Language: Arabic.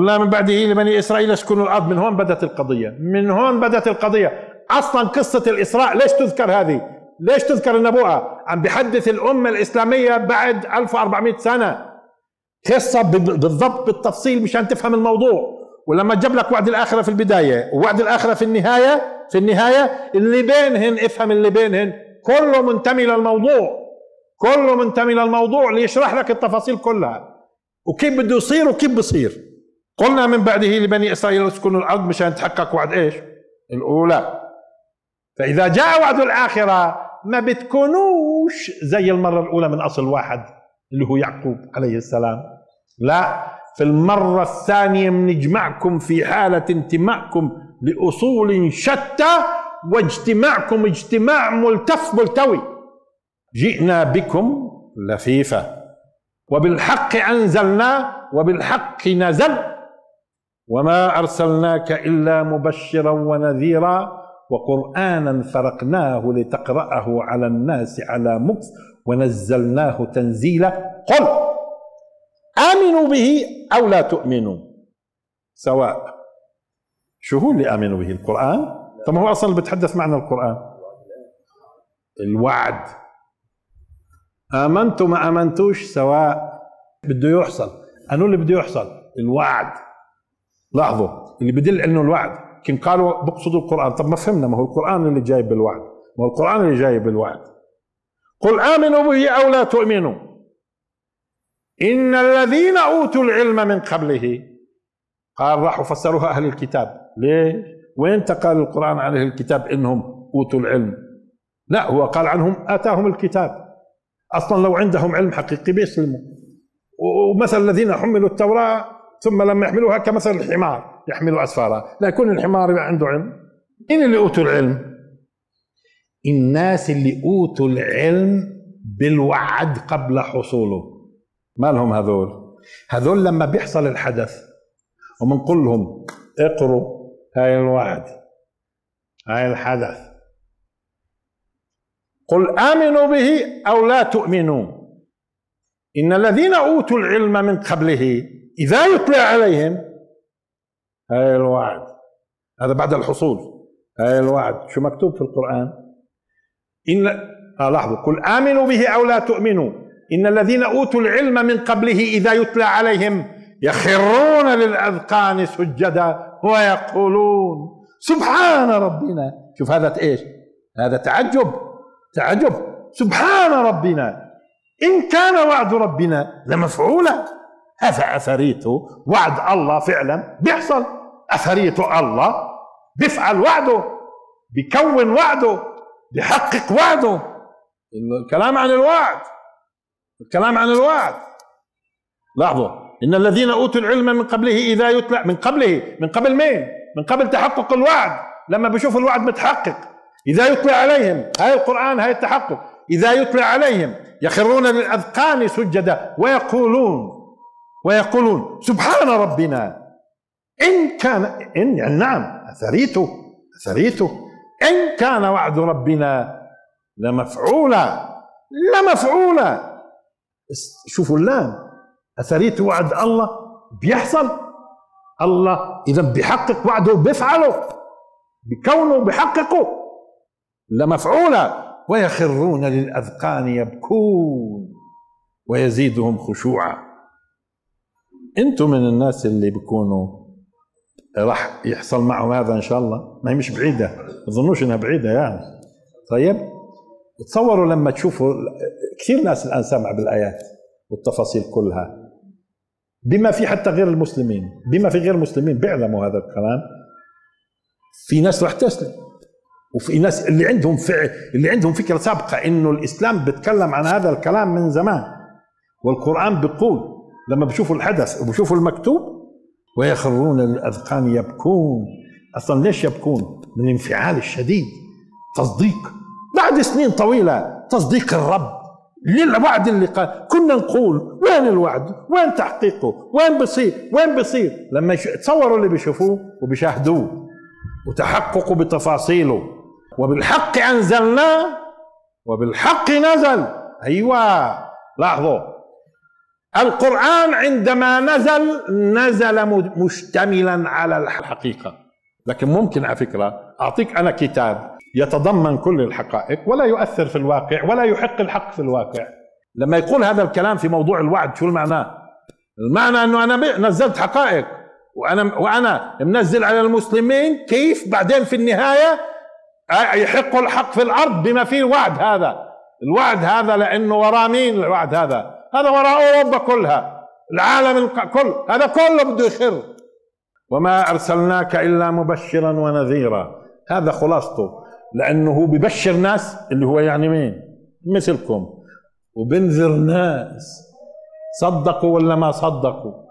قلنا من بعده لبني إسرائيل اسكنوا الأرض. من هون بدأت القضية، من هون بدأت القضية. أصلا قصة الإسراء ليش تذكر هذه؟ ليش تذكر النبوءة؟ عم بحدث الأمة الإسلامية بعد 1400 سنة قصة بالضبط بالتفصيل مشان تفهم الموضوع. ولما جاب لك وعد الآخرة في البداية ووعد الآخرة في النهاية اللي بينهن، افهم اللي بينهن كله منتمي للموضوع، كله منتمي للموضوع ليشرح لك التفاصيل كلها وكيف بده يصير وكيف بصير. قلنا من بعده لبني إسرائيل اسكنوا الأرض مشان تحقق وعد إيش؟ الأولى. فإذا جاء وعد الآخرة ما بتكونوش زي المرة الأولى من أصل واحد اللي هو يعقوب عليه السلام، لا، في المرة الثانية بنجمعكم في حالة انتمائكم لأصول شتى واجتماعكم اجتماع ملتوي. جئنا بكم لفيفا وبالحق أنزلنا وبالحق نزل وما أرسلناك إلا مبشرا ونذيرا وقرآنا فرقناه لتقرأه على الناس على مكث ونزلناه تنزيلا. قل آمنوا به أو لا تؤمنوا سواء. شو هو اللي آمنوا به؟ القرآن. طب هو أصلا بتحدث معنى القرآن الوعد. آمنتوا ما آمنتوش سواء. بده يحصل أنو اللي بده يحصل الوعد. لاحظوا اللي بدل إنه الوعد كن قالوا بقصدوا القرآن. طب ما فهمنا، ما هو القرآن اللي جايب بالوعد، ما هو القرآن اللي جايب بالوعد. قل آمنوا به أو لا تؤمنوا إن الذين أوتوا العلم من قبله. قال راحوا فسروها أهل الكتاب. ليه؟ وين قال القرآن عن أهل الكتاب إنهم أوتوا العلم؟ لا، هو قال عنهم آتاهم الكتاب. أصلا لو عندهم علم حقيقي بيسلموا. ومثل الذين حملوا التوراة ثم لم يحملوها كمثل الحمار يحمل أسفارا. لا يكون الحمار يبقى عنده علم. مين اللي أوتوا العلم؟ الناس اللي أوتوا العلم بالوعد قبل حصوله. ما لهم هذول لما بيحصل الحدث ومنقول لهم اقروا هاي الوعد هاي الحدث. قل آمنوا به أو لا تؤمنوا إن الذين أوتوا العلم من قبله إذا يتلى عليهم هاي الوعد. هذا بعد الحصول. هاي الوعد شو مكتوب في القرآن؟ لاحظوا قل آمنوا به أو لا تؤمنوا إن الذين أوتوا العلم من قبله إذا يتلى عليهم يخرون للأذقان سجدا ويقولون سبحان ربنا. شوف هذا إيش؟ هذا تعجب. سبحان ربنا إن كان وعد ربنا لمفعولا. هذا أثريته وعد الله فعلا بيحصل. أثريته الله بيفعل وعده، بيكون وعده، بيحقق وعده. الكلام عن الوعد. لاحظوا إن الذين أوتوا العلم من قبله إذا يتلى. من قبل مين؟ من قبل تحقق الوعد. لما بيشوف الوعد متحقق إذا يتلى عليهم. هاي القرآن هاي التحقق. إذا يتلى عليهم يخرون للأذقان سجدا ويقولون سبحان ربنا إن كان نعم أثريته إن كان وعد ربنا لمفعولا. شوفوا اللام. أثريت وعد الله بيحصل. الله إذا بيحقق وعده بيفعله بكونه بيحققه. لمفعولا ويخرون للأذقان يبكون ويزيدهم خشوعا. انتم من الناس اللي بيكونوا راح يحصل معهم هذا ان شاء الله. ما هي مش بعيده، ما تظنوش انها بعيده يعني. طيب تصوروا لما تشوفوا كثير ناس الان سامعه بالايات والتفاصيل كلها، بما في حتى غير المسلمين، بما في غير المسلمين بيعلموا هذا الكلام. في ناس راح تسلم وفي ناس اللي عندهم فكره سابقه انه الاسلام بيتكلم عن هذا الكلام من زمان. والقران بيقول لما بشوفوا الحدث وبشوفوا المكتوب ويخرون للأذقان يبكون. أصلا ليش يبكون؟ من الانفعال الشديد. تصديق بعد سنين طويلة، تصديق الرب للوعد اللي قال. كنا نقول وين الوعد؟ وين تحقيقه؟ وين بيصير؟ لما تصوروا اللي بيشوفوه وبيشاهدوه وتحققوا بتفاصيله. وبالحق أنزلناه وبالحق نزل. أيوة لاحظوا القرآن عندما نزل مشتملا على الحقيقة، لكن ممكن على فكرة أعطيك أنا كتاب يتضمن كل الحقائق ولا يؤثر في الواقع ولا يحق الحق في الواقع. لما يقول هذا الكلام في موضوع الوعد شو المعنى؟ المعنى أنه أنا نزلت حقائق وأنا منزل على المسلمين كيف بعدين في النهاية يحق الحق في الأرض بما فيه الوعد هذا. الوعد هذا لأنه وراء مين الوعد هذا؟ هذا وراء أوروبا كلها، العالم الكل، هذا كله بده يخر. وما أرسلناك إلا مبشرا ونذيرا، هذا خلاصته، لأنه هو ببشر ناس اللي هو يعني مين؟ مثلكم، وبنذر ناس صدقوا ولا ما صدقوا.